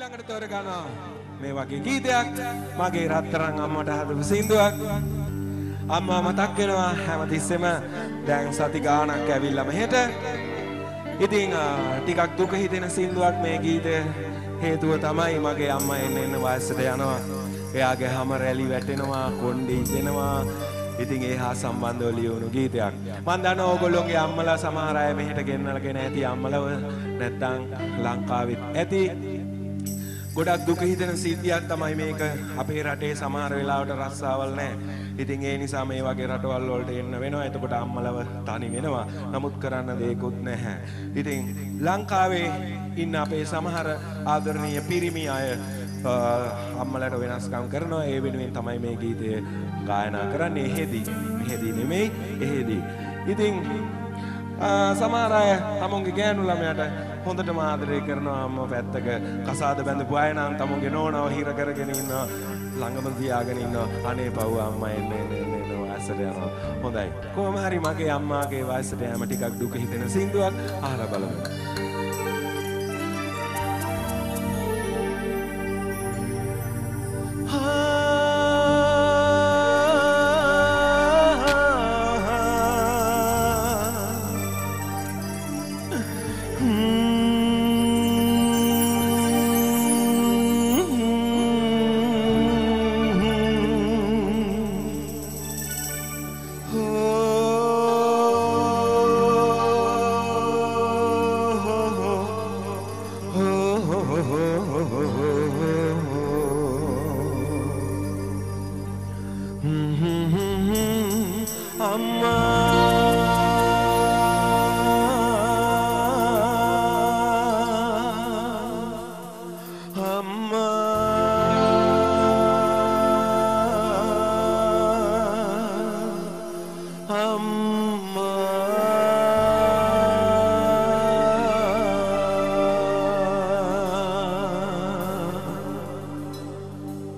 ඊළඟට තෝරගන්නවා මේ වගේ ගීතයක් මගේ රත්තරන් අම්මට හදපු සින්දුවක් අම්මා මතක් වෙනවා හැමතිස්සෙම දැන් සති ගාණක් ඇවිල්ලා මෙහෙට ඉතින් ටිකක් දුක හිතෙන සින්දුවක් මේ ගීතය හේතුව තමයි මගේ අම්මා එන්න වයසට යනවා එයාගේ හැම රැලි වැටෙනවා කොණ්ඩේ ඉදෙනවා ඉතින් ඒ හා සම්බන්ධව ලියවුණු ගීතයක් මම දන්නවා ඕගොල්ලෝගේ අම්මලා සමහර අය මෙහෙට ගෙන්නලාගෙන ඇති අම්මලව නැත්තම් ලංකාවෙත් ඇති ගොඩක් දුක හිතෙන සිද්ධියක් තමයි මේක අපේ රටේ සමහර වෙලාවට රස්සාවල් නැහැ. ඉතින් ඒ නිසා මේ වගේ රටවල් වලට එන්න වෙනවා. එතකොට අම්මලව තනි වෙනවා. නමුත් කරන්න දෙයක්වත් නැහැ. ඉතින් ලංකාවේ ඉන්න අපේ සමහර ආදරණීය පිරිමි අය අම්මලට වෙනස්කම් කරනවා. ඒ වෙනුවෙන් තමයි මේ ගීතය ගායනා කරන්නේ. එහෙදී නෙමෙයි එහෙදී. ඉතින් සමහර අය තමුන්ගේ ගෑනු ළමයට හොඳටම ආදරය කරනවා අම්මා පැත්තක කසාද බැඳපු අය නම් තමුන්ගේ නෝනව හිර කරගෙන ඉන්නවා ළඟම තියාගෙන ඉන්නවා අනේ පව් අම්මා එන්න වයසට යනවා හොඳයි කොහොම හරි මගේ අම්මාගේ වයසට යෑම ටිකක් දුක හිතෙන සින්දුවක් අහලා බලමු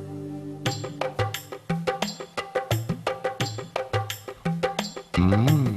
Mm-hmm.